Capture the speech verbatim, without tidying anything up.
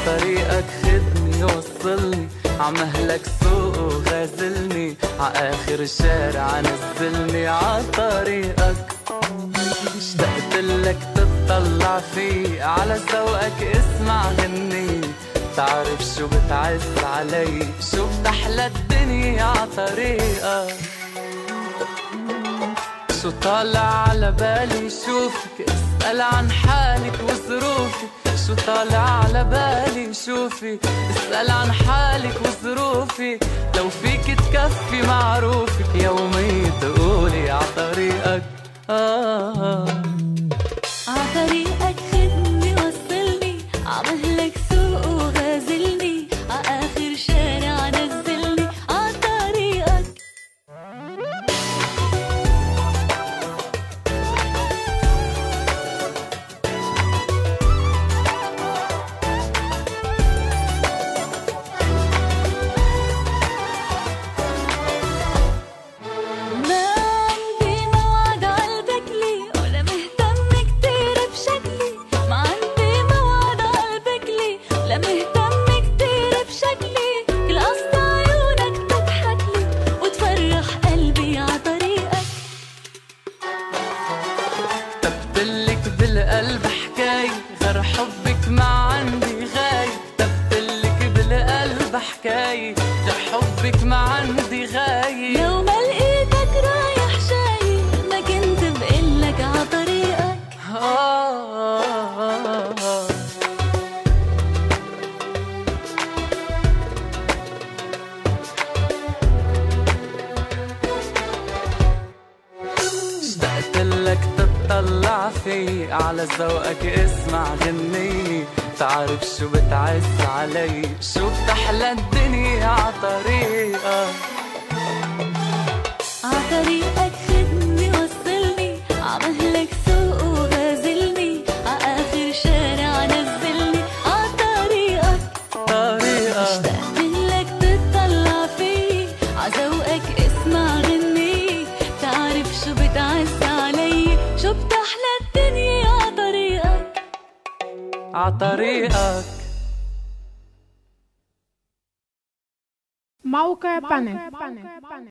عطريقك خدني وصلني، عمهلك سوق وغازلني، عآخر الشارع نزلني عطريقك. اشتقتلك تطلع في، على ذوقك اسمع غني، تعرف شو بتعز علي، شو بتحلى الدنيا عطريقك. شو طالع على بالي شوفك، اسأل عن حالك وظروفك، شو طالع على بالي شوفي، اسأل عن حالك وظروفي، لو فيك تكفي معروفك، يومي تقولي عطريقك. آه عطريقك خدني وصلني، عمهلك سوق وغازلني، عآخر شارع نزلني عطريقك. بالقلب حكاية غير حبك ما عندي غاية، كتبتلك بالقلب حكاية غير حبك ما عندي غاية. لو ما لقيتك رايح جاي ما كنت بقلك عطريقك. آه آه آه اشتقتلك تطلع في، على ذوقك اسمع غني، تعرف شو بتعز علي، شو بتحلى الدنيا عطريقك. عطريقك خدني وصلني، عمهلك سوق وغازلني، عآخر شارع نزلني عطريقك. طريقك اشتقتلك تطلع في، عذوقك اسمع غني، تعرف شو بتعز علي، شو بتحلى الدنيا عطريقك. عطريقك. موقع بانل.